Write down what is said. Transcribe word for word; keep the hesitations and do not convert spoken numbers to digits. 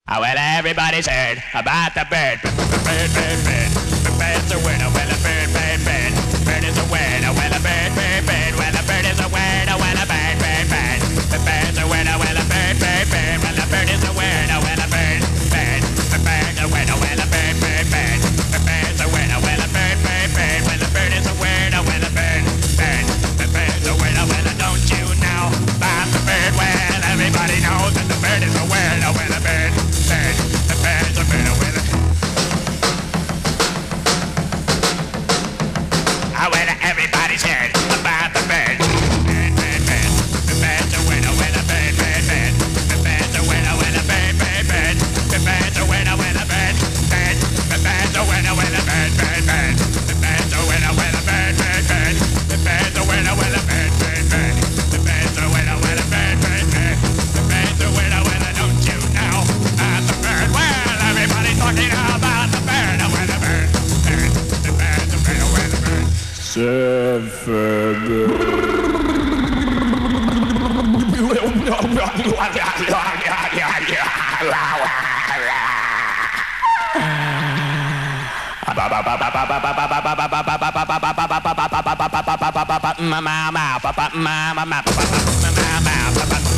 Oh, well, everybody's heard about the bird. Bird, bird, bird. The bird's a word. Oh, well, a bird, bird, bird. Bird is a word. Oh, well, a bird, bird, bird. Well, a bird is a word. Oh, well, a bird, bird, bird. The bird's a word. Oh, well, a bird, bird, bird. Well, a bird is a word. Oh, well, a bird, bird. The bird's a word. Oh, well, a bird, bird, bird. The bird's a word. Oh, well, a bird, bird, bird. Well, a bird is a word. Oh, well, a bird, bird. The bird's a word. Oh, well, don't you know about the bird? Well, everybody knows that the bird is a word. Oh, well, a bird. Bird, the bird's a bird, oh, well, oh, well, everybody's heard about the bird. Bird, bird, bird, the bird's a word, oh, well, a bird, bird, bird. The bird's a word, oh, well, a bird, bird, bird. The bird's a word, oh, well, a bird, bird. The bird's a word, oh, well, a bird, bird, bird. The bird's a word, oh, well, a bird, bird, bird. The bird's a word, oh, well, a bird, bird, bird. The bird's a word, oh, well, a bird, bird, bird. The bird's a word, oh, well, don't you know about the bird? Well, everybody's talking about the bird, oh, well, the bird, bird. The bird's a bird, oh, well, the bird. Seven.